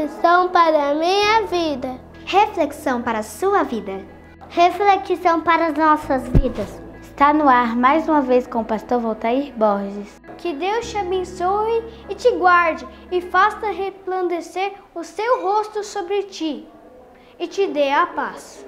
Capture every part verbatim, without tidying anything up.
Reflexão para a minha vida. Reflexão para a sua vida. Reflexão para as nossas vidas. Está no ar mais uma vez com o pastor Voltair Borges. Que Deus te abençoe e te guarde e faça resplandecer o seu rosto sobre ti e te dê a paz.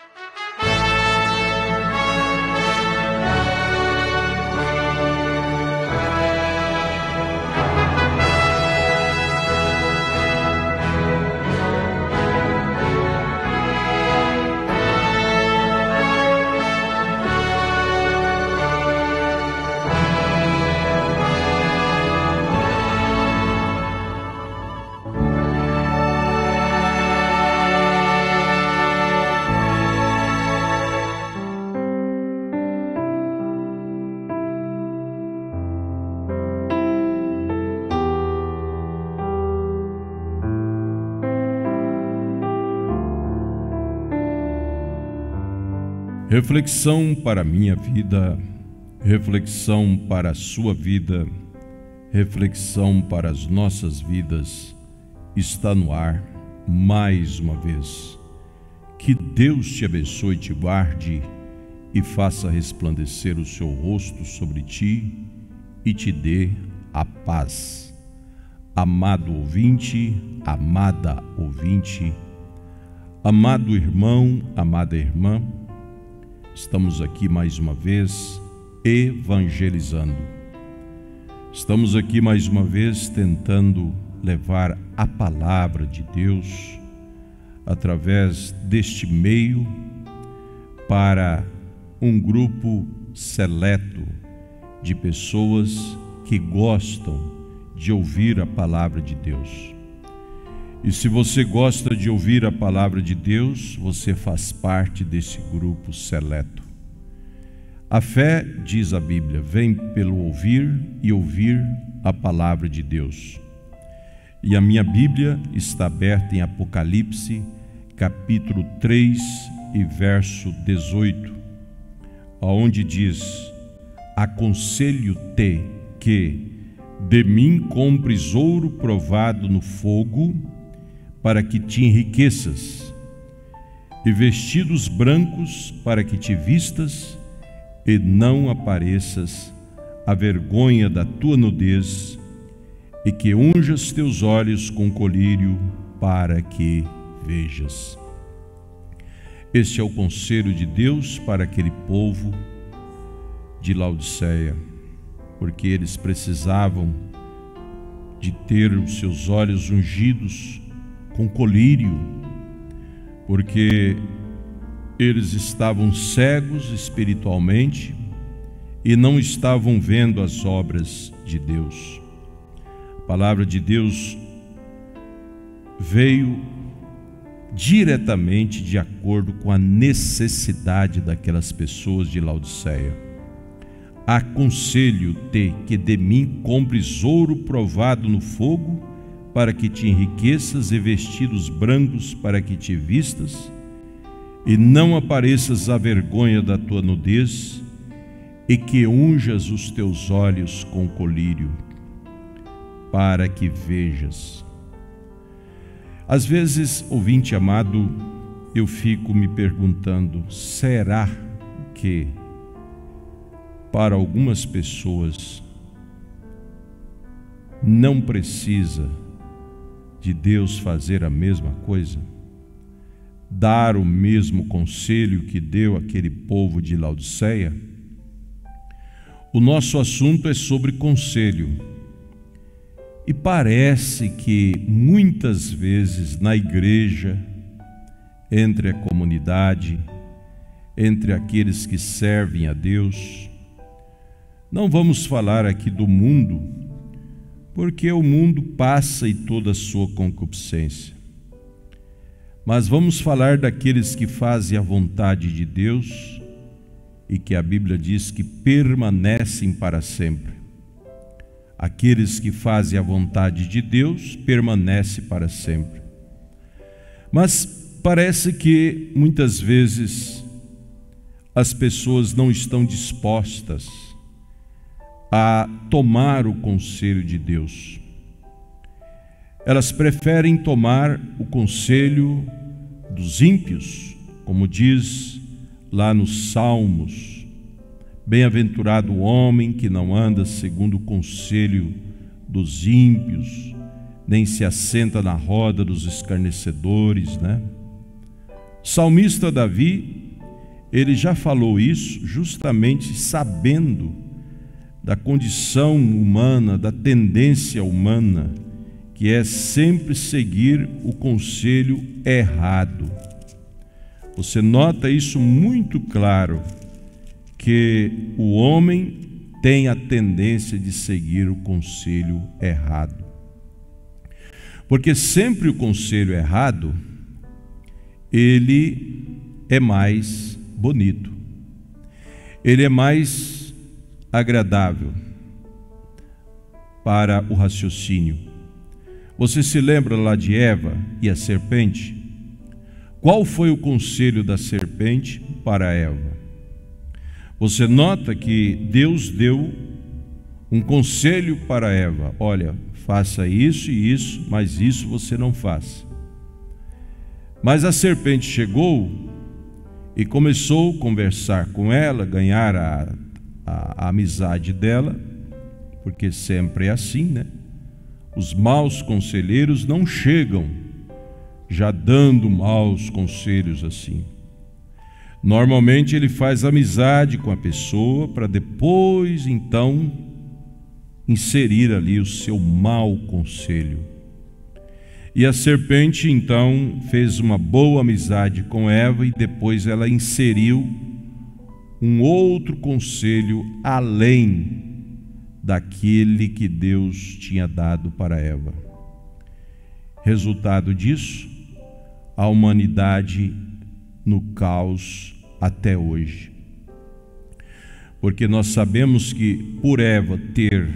Reflexão para a minha vida, reflexão para a sua vida, reflexão para as nossas vidas, está no ar mais uma vez. Que Deus te abençoe e te guarde e faça resplandecer o seu rosto sobre ti e te dê a paz. Amado ouvinte, amada ouvinte, amado irmão, amada irmã, estamos aqui mais uma vez evangelizando. Estamos aqui mais uma vez tentando levar a palavra de Deus através deste meio para um grupo seleto de pessoas que gostam de ouvir a palavra de Deus. E se você gosta de ouvir a palavra de Deus, você faz parte desse grupo seleto. A fé, diz a Bíblia, vem pelo ouvir e ouvir a palavra de Deus. E a minha Bíblia está aberta em Apocalipse, capítulo três e verso dezoito, onde diz: aconselho-te que de mim compres ouro provado no fogo, para que te enriqueças, e vestidos brancos para que te vistas, e não apareças a vergonha da tua nudez, e que unjas teus olhos com colírio para que vejas. Este é o conselho de Deus para aquele povo de Laodiceia, porque eles precisavam de ter os seus olhos ungidos com colírio, porque eles estavam cegos espiritualmente e não estavam vendo as obras de Deus. A palavra de Deus veio diretamente de acordo com a necessidade daquelas pessoas de Laodiceia. Aconselho-te que de mim compres ouro provado no fogo, para que te enriqueças, e vestidos brancos para que te vistas, e não apareças a vergonha da tua nudez, e que unjas os teus olhos com colírio, para que vejas. Às vezes, ouvinte amado, eu fico me perguntando, será que para algumas pessoas não precisa de Deus fazer a mesma coisa? Dar o mesmo conselho que deu aquele povo de Laodiceia? O nosso assunto é sobre conselho. E parece que muitas vezes na igreja, entre a comunidade, entre aqueles que servem a Deus, não vamos falar aqui do mundo, porque o mundo passa e toda a sua concupiscência. Mas vamos falar daqueles que fazem a vontade de Deus e que a Bíblia diz que permanecem para sempre. Aqueles que fazem a vontade de Deus permanecem para sempre. Mas parece que muitas vezes as pessoas não estão dispostas a tomar o conselho de Deus. elas preferem tomar o conselho dos ímpios, como diz lá nos Salmos: bem-aventurado o homem que não anda segundo o conselho dos ímpios, nem se assenta na roda dos escarnecedores, né? O salmista Davi, ele já falou isso justamente sabendo da condição humana, da tendência humana, que é sempre seguir o conselho errado. Você nota isso muito claro, que o homem tem a tendência de seguir o conselho errado. Porque sempre o conselho errado, ele é mais bonito, ele é mais agradável para o raciocínio. Você se lembra lá de Eva e a serpente? Qual foi o conselho da serpente para Eva? Você nota que Deus deu um conselho para Eva: olha, faça isso e isso, mas isso você não faça. Mas a serpente chegou e começou a conversar com ela, ganhar a, a, a amizade dela, porque sempre é assim, né? Os maus conselheiros não chegam já dando maus conselhos assim. Normalmente ele faz amizade com a pessoa para depois então inserir ali o seu mau conselho. E a serpente então fez uma boa amizade com Eva e depois ela inseriu um outro conselho além daquele que Deus tinha dado para Eva. Resultado disso, a humanidade no caos até hoje. Porque nós sabemos que por Eva ter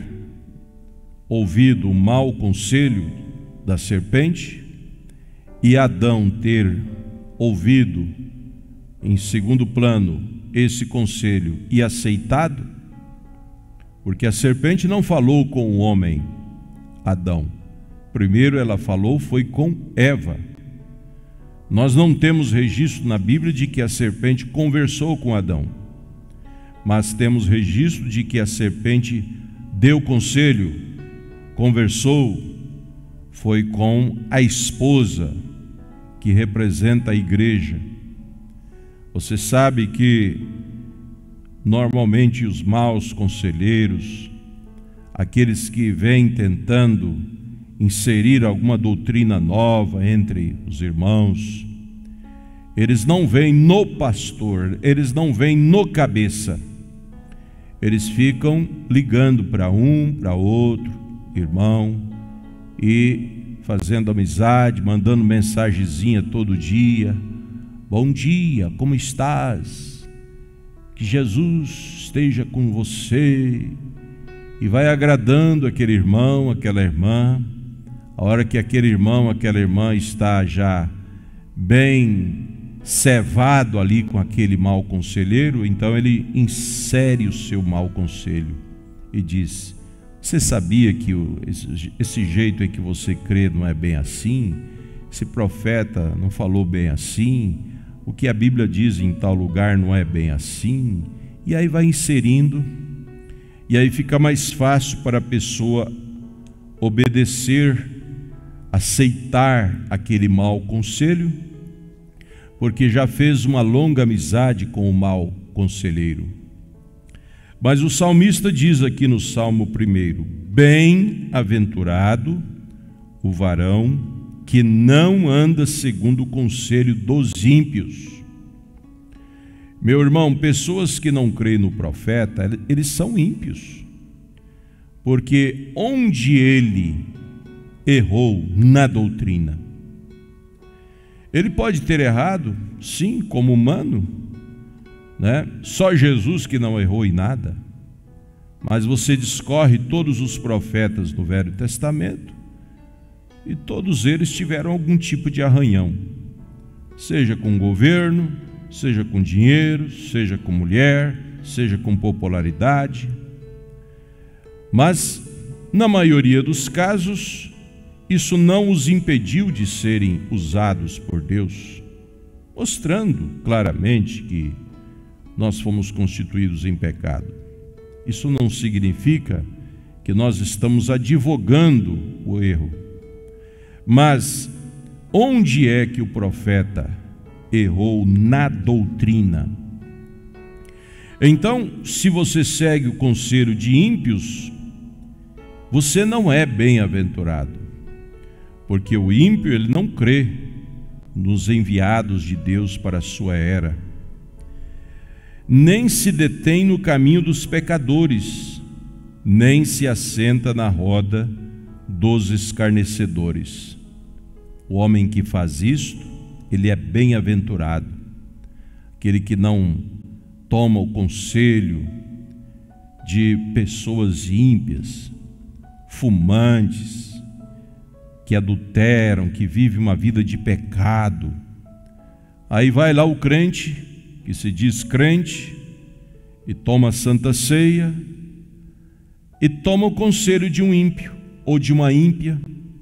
ouvido o mau conselho da serpente e Adão ter ouvido em segundo plano esse conselho e aceitado, porque a serpente não falou com o homem Adão, primeiro ela falou foi com Eva. Nós não temos registro na Bíblia de que a serpente conversou com Adão, mas temos registro de que a serpente deu conselho, conversou, foi com a esposa, que representa a igreja. Você sabe que normalmente os maus conselheiros, aqueles que vêm tentando inserir alguma doutrina nova entre os irmãos, eles não vêm no pastor, eles não vêm no cabeça, eles ficam ligando para um, para outro irmão e fazendo amizade, mandando mensagenzinha todo dia: bom dia, como estás? Que Jesus esteja com você. E vai agradando aquele irmão, aquela irmã. A hora que aquele irmão, aquela irmã está já bem cevado ali com aquele mau conselheiro, então ele insere o seu mau conselho e diz: você sabia que o, esse, esse jeito em que você crê não é bem assim? Esse profeta não falou bem assim? O que a Bíblia diz em tal lugar não é bem assim? E aí vai inserindo, e aí fica mais fácil para a pessoa obedecer, aceitar aquele mau conselho, porque já fez uma longa amizade com o mau conselheiro. Mas o salmista diz aqui no Salmo primeiro: bem-aventurado o varão que não anda segundo o conselho dos ímpios. Meu irmão, pessoas que não creem no profeta, eles são ímpios, porque onde ele errou na doutrina, ele pode ter errado, sim, como humano, né? Só Jesus que não errou em nada. Mas você discorre todos os profetas do Velho Testamento e todos eles tiveram algum tipo de arranhão, seja com governo, seja com dinheiro, seja com mulher, seja com popularidade. Mas na maioria dos casos isso não os impediu de serem usados por Deus, mostrando claramente que nós fomos constituídos em pecado. Isso não significa que nós estamos advogando o erro. Mas onde é que o profeta errou na doutrina? Então, se você segue o conselho de ímpios, você não é bem-aventurado, porque o ímpio ele não crê nos enviados de Deus para a sua era, nem se detém no caminho dos pecadores, nem se assenta na roda dos escarnecedores. O homem que faz isto, ele é bem-aventurado, aquele que não toma o conselho de pessoas ímpias, fumantes, que adulteram, que vivem uma vida de pecado. Aí vai lá o crente, que se diz crente, e toma a santa ceia, e toma o conselho de um ímpio, ou de uma ímpia,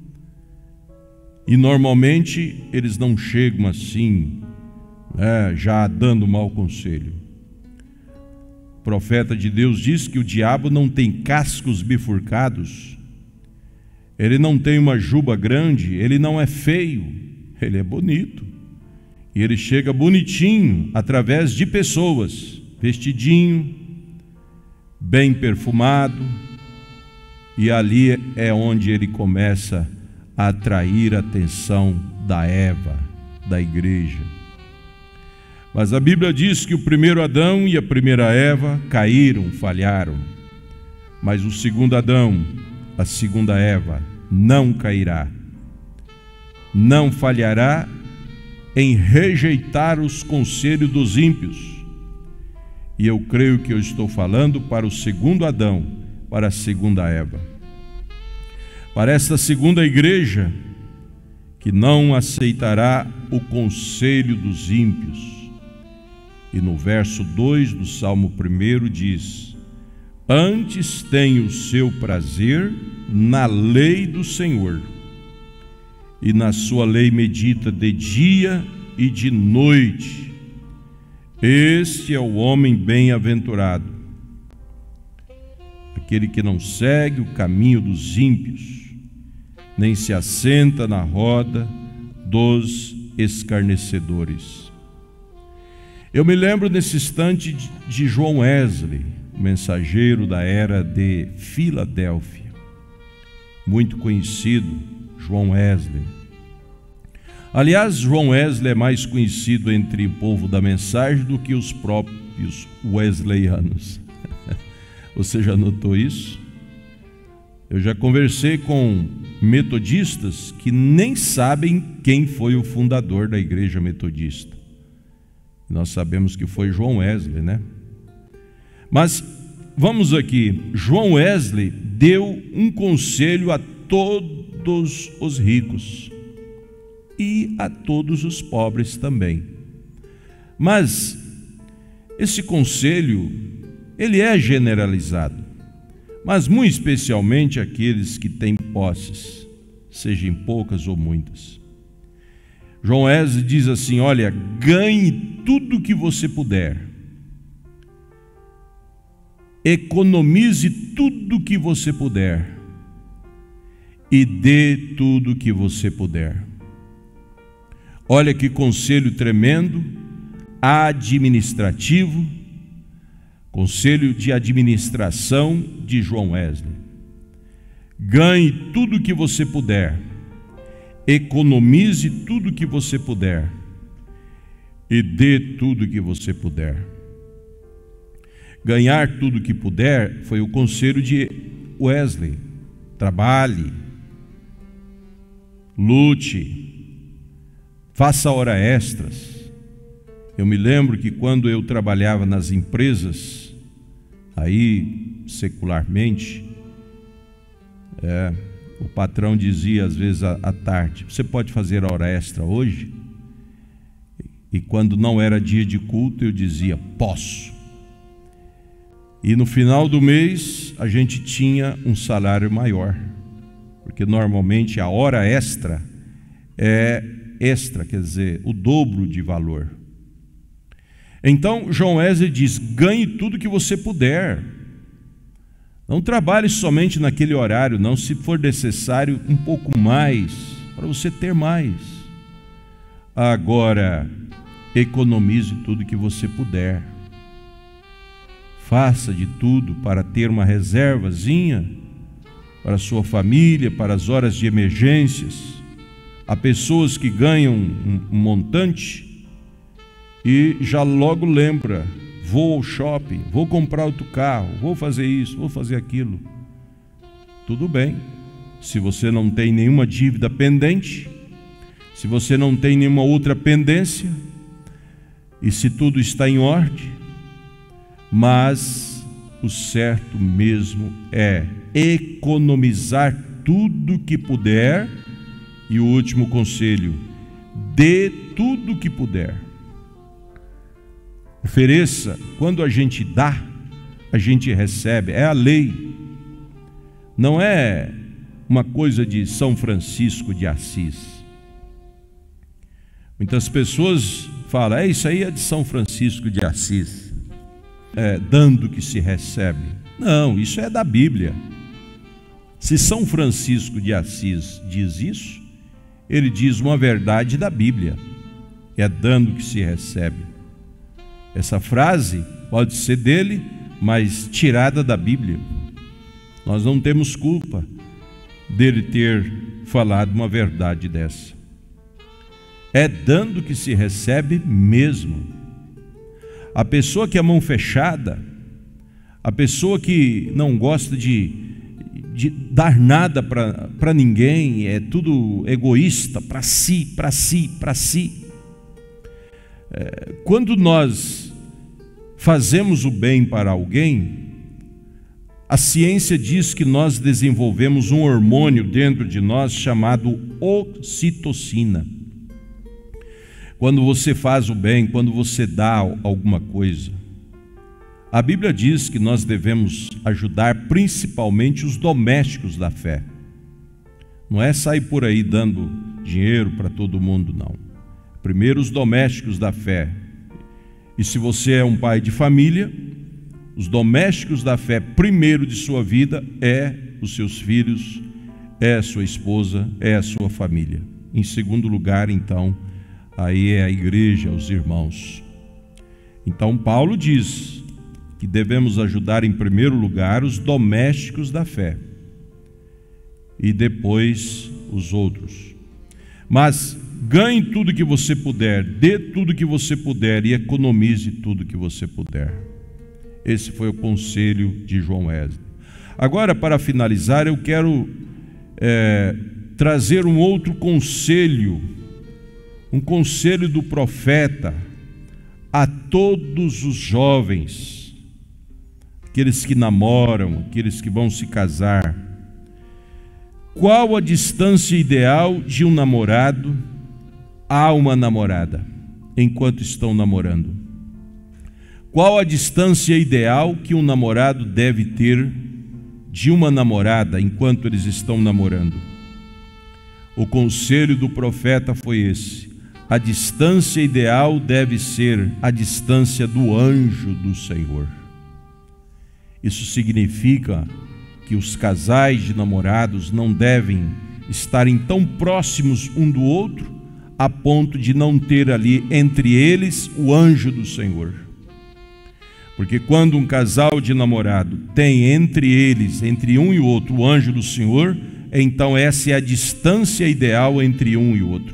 e normalmente eles não chegam assim, né, já dando mau conselho. O profeta de Deus diz que o diabo não tem cascos bifurcados, ele não tem uma juba grande, ele não é feio, ele é bonito. E ele chega bonitinho através de pessoas, vestidinho, bem perfumado, e ali é onde ele começa a atrair a atenção da Eva, da igreja. Mas a Bíblia diz que o primeiro Adão e a primeira Eva caíram, falharam, mas o segundo Adão, a segunda Eva, não cairá, não falhará em rejeitar os conselhos dos ímpios. E eu creio que eu estou falando para o segundo Adão, para a segunda Eva, para esta segunda igreja que não aceitará o conselho dos ímpios. E no verso dois do Salmo primeiro diz: antes tem o seu prazer na lei do Senhor, e na sua lei medita de dia e de noite. Este é o homem bem-aventurado, aquele que não segue o caminho dos ímpios, nem se assenta na roda dos escarnecedores. Eu me lembro nesse instante de João Wesley, mensageiro da era de Filadélfia, muito conhecido, João Wesley. Aliás, João Wesley é mais conhecido entre o povo da mensagem do que os próprios wesleyanos. Você já notou isso? Eu já conversei com metodistas que nem sabem quem foi o fundador da igreja metodista. Nós sabemos que foi João Wesley, né? Mas vamos aqui, João Wesley deu um conselho a todos os ricos e a todos os pobres também. Mas esse conselho, ele é generalizado, mas muito especialmente aqueles que têm posses, sejam poucas ou muitas. João Wesley diz assim: olha, ganhe tudo o que você puder, economize tudo o que você puder e dê tudo o que você puder. Olha que conselho tremendo, administrativo, conselho de administração de João Wesley. Ganhe tudo o que você puder, economize tudo o que você puder e dê tudo o que você puder. Ganhar tudo o que puder foi o conselho de Wesley. Trabalhe, lute, faça hora extras. Eu me lembro que quando eu trabalhava nas empresas, aí secularmente, é, o patrão dizia às vezes à, à tarde: você pode fazer hora extra hoje? E quando não era dia de culto, eu dizia: posso. E no final do mês a gente tinha um salário maior, porque normalmente a hora extra é extra, quer dizer, o dobro de valor. Então João Wesley diz: ganhe tudo que você puder. Não trabalhe somente naquele horário, não, se for necessário um pouco mais, para você ter mais. Agora, economize tudo que você puder. Faça de tudo para ter uma reservazinha para a sua família, para as horas de emergências. Há pessoas que ganham um, um montante e já logo lembra: vou ao shopping, vou comprar outro carro, vou fazer isso, vou fazer aquilo. Tudo bem, se você não tem nenhuma dívida pendente, se você não tem nenhuma outra pendência, e se tudo está em ordem, mas o certo mesmo é economizar tudo que puder. E o último conselho: dê tudo que puder. Ofereça. Quando a gente dá, a gente recebe. É a lei. Não é uma coisa de São Francisco de Assis. Muitas pessoas falam: é, isso aí é de São Francisco de Assis, é, dando que se recebe. Não, isso é da Bíblia. Se São Francisco de Assis diz isso, ele diz uma verdade da Bíblia: é dando que se recebe. Essa frase pode ser dele, mas tirada da Bíblia. Nós não temos culpa dele ter falado uma verdade dessa. É dando que se recebe mesmo. A pessoa que é mão fechada, a pessoa que não gosta de de dar nada para ninguém, é tudo egoísta, para si, para si, para si. É, quando nós fazemos o bem para alguém, a ciência diz que nós desenvolvemos um hormônio dentro de nós chamado ocitocina. Quando você faz o bem, quando você dá alguma coisa, a Bíblia diz que nós devemos ajudar principalmente os domésticos da fé. Não é sair por aí dando dinheiro para todo mundo, não. Primeiro os domésticos da fé. E se você é um pai de família, os domésticos da fé primeiro de sua vida é os seus filhos, é a sua esposa, é a sua família. Em segundo lugar, então, aí é a igreja, os irmãos. Então Paulo diz que devemos ajudar em primeiro lugar os domésticos da fé e depois os outros. Mas ganhe tudo que você puder, dê tudo que você puder e economize tudo que você puder. Esse foi o conselho de João Wesley. Agora, para finalizar, eu quero é, trazer um outro conselho, um conselho do profeta a todos os jovens, aqueles que namoram, aqueles que vão se casar. Qual a distância ideal de um namorado a uma namorada, enquanto estão namorando? Qual a distância ideal que um namorado deve ter de uma namorada enquanto eles estão namorando? O conselho do profeta foi esse: a distância ideal deve ser a distância do anjo do Senhor. Isso significa que os casais de namorados não devem estarem tão próximos um do outro a ponto de não ter ali entre eles o anjo do Senhor. Porque quando um casal de namorado tem entre eles, entre um e o outro, o anjo do Senhor, então essa é a distância ideal entre um e o outro.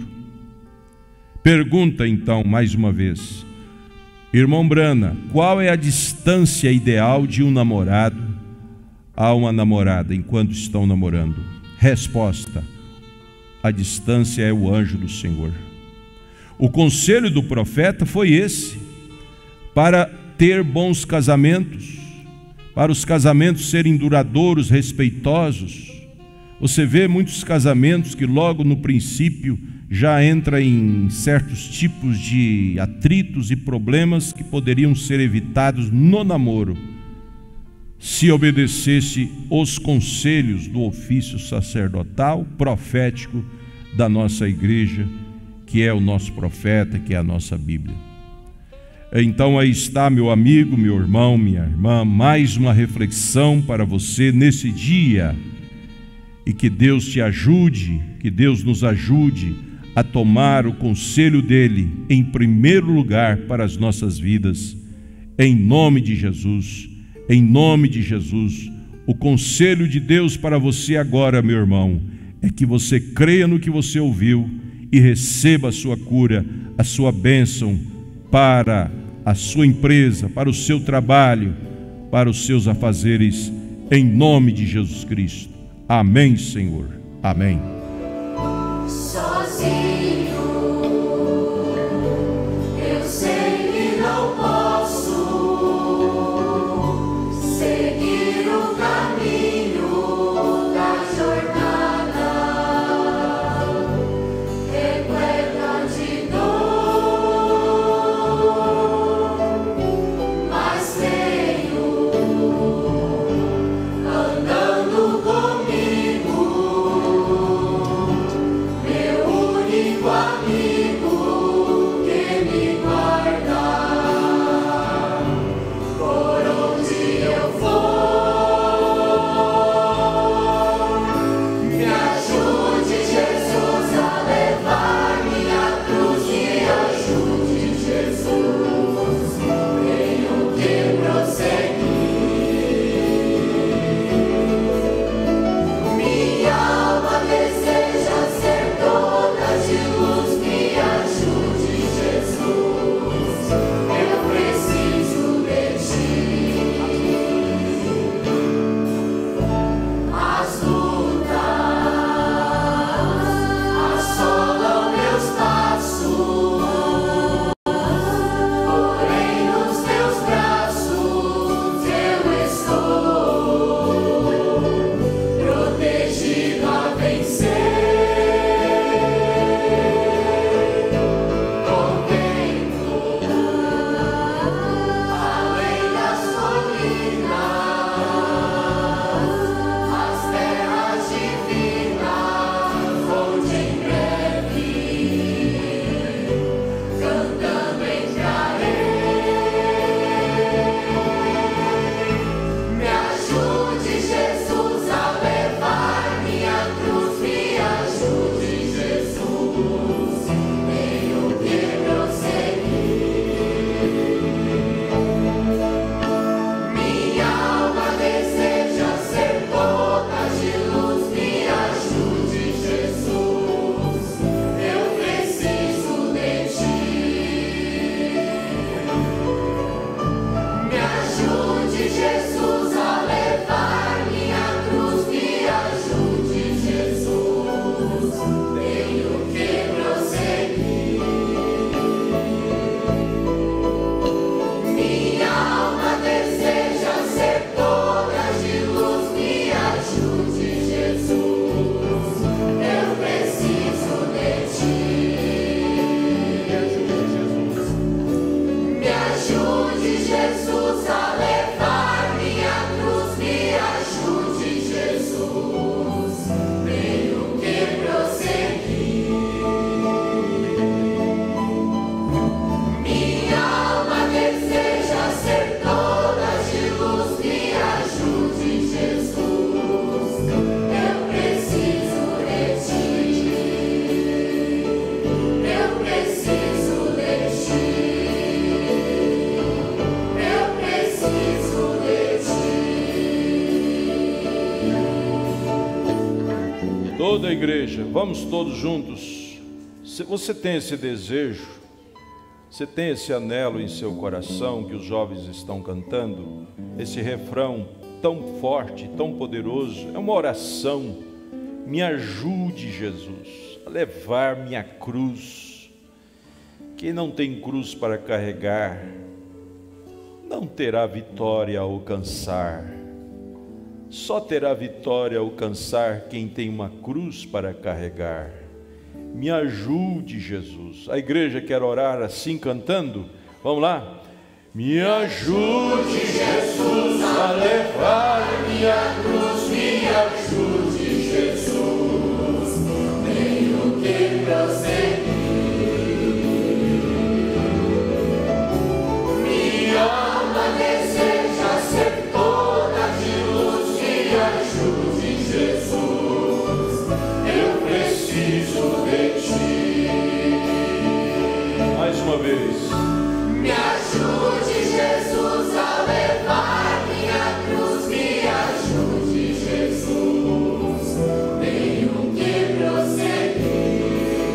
Pergunta então mais uma vez: irmão Brana, qual é a distância ideal de um namorado a uma namorada enquanto estão namorando? Resposta: a distância é o anjo do Senhor. O conselho do profeta foi esse: para ter bons casamentos, para os casamentos serem duradouros, respeitosos. Você vê muitos casamentos que logo no princípio já entra em certos tipos de atritos e problemas que poderiam ser evitados no namoro. se obedecesse os conselhos do ofício sacerdotal, profético da nossa igreja, que é o nosso profeta, que é a nossa Bíblia. Então aí está, meu amigo, meu irmão, minha irmã, mais uma reflexão para você nesse dia, e que Deus te ajude, que Deus nos ajude a tomar o conselho dele em primeiro lugar para as nossas vidas, em nome de Jesus, em nome de Jesus. O conselho de Deus para você agora, meu irmão, é que você creia no que você ouviu e receba a sua cura, a sua bênção para a sua empresa, para o seu trabalho, para os seus afazeres, em nome de Jesus Cristo. Amém, Senhor. Amém. Sozinho, eu sei que não posso seguir o caminho da jornada, repleta de dor, mas tenho andando comigo meu único amigo que me guarda por onde eu for. Me ajude, Jesus, a levar minha cruz. Me ajude, Jesus, tenho que prosseguir. Minha alma deseja ser toda de luz. Me ajude, Jesus, eu preciso de ti. As lutas assolam meus passos, porém nos teus braços eu estou, protegido a vencer. Contemplo além das colinas as terras divinas, onde em breve cantando entrarei. Me ajude, Jesus, a levar minha cruz. Me ajude, Jesus, tenho que prosseguir. Minha alma deseja ser toda de luz. Me ajude, Jesus, eu preciso de ti. Me ajude, Jesus, a levar minha cruz. Me ajude, Jesus, tenho que prosseguir. Minha alma deseja ser toda de luz. Me ajude, Jesus, eu preciso de ti. Me ajude, Jesus, a levar minha cruz. Me ajude, Jesus, tenho que prosseguir. Minha alma deseja ser toda de luz. Me ajude, Jesus, eu preciso de ti. Eu preciso de ti. Eu preciso de ti. Toda a igreja, vamos todos juntos. Se você tem esse desejo, você tem esse anelo em seu coração que os jovens estão cantando, esse refrão tão forte, tão poderoso, é uma oração. Me ajude, Jesus, a levar minha cruz. Quem não tem cruz para carregar, não terá vitória a alcançar. Só terá vitória a alcançar quem tem uma cruz para carregar. Me ajude, Jesus. A igreja quer orar assim cantando? Vamos lá? Me ajude, Jesus, a levar minha cruz. Me ajude, Jesus, tenho que prosseguir. Minha alma deseja ser toda de luz. Me ajude, Jesus, eu preciso de ti. Mais uma vez. Me ajude, Jesus, a levar minha cruz. Me ajude, Jesus, tenho que prosseguir.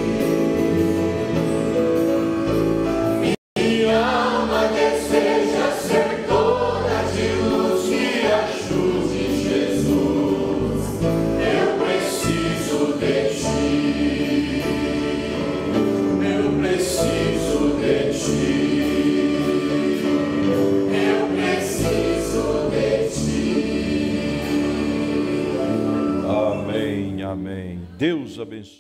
Minha alma deseja ser toda de luz. Me ajude, Jesus, eu preciso de ti. Eu preciso de ti. Amém. Deus abençoe.